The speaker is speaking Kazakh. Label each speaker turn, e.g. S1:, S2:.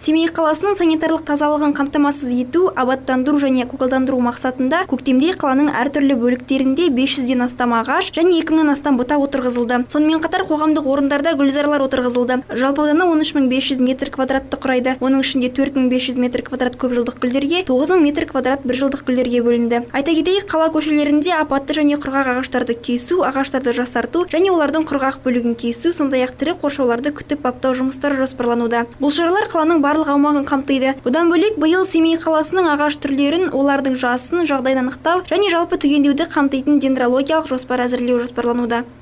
S1: Семей қаласының санитарлық тазалығын қамтамасыз ету, абаттандыру және көгалдандыру мақсатында көктемде қаланың әртүрлі бөліктерінде 500-ден астам ағаш және 2000-нан астам бұта отырғызылды. Сонымен қатар қоғамдық орындарда гүлзарлар отырғызылды. Жалпы ауданы 13500 метр квадратты құрайды. Оның ішінде 4500 метр квадрат көпжылдық гүлдерге, 9000 метр квадрат біржылдық гүлдерге бөлінді. Айта кетейік, қала көшелерінде апатты және құрғақ ағаштарды кесу, ағаштарды жасарту және олардың құрғақ бөлігін кесу, сондай-ақ тірі қоршауларды күтіп баптау жұмыстары жоспарлануда. Бұл шаралар қаланың барлық аумағын қамтиды. Бұдан бөлек биыл Семей қаласының ағаш түрлерін, олардың жасын, жағдайын анықтау және жалпы түгендеуді қамтитын дендрологиялық жоспар әзірлеу жоспарлануда.